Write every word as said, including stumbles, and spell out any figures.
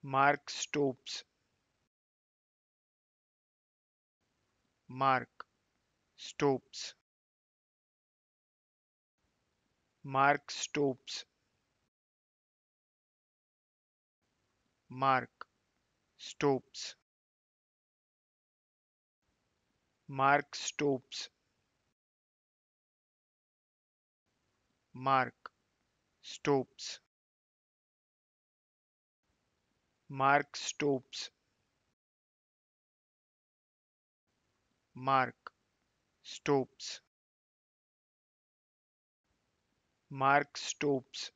Mark Stoops. Mark Stoops. Mark Stoops. Mark Stoops. Mark Stoops. Mark Stoops. Mark Stoops. Mark Stoops. Mark Stoops.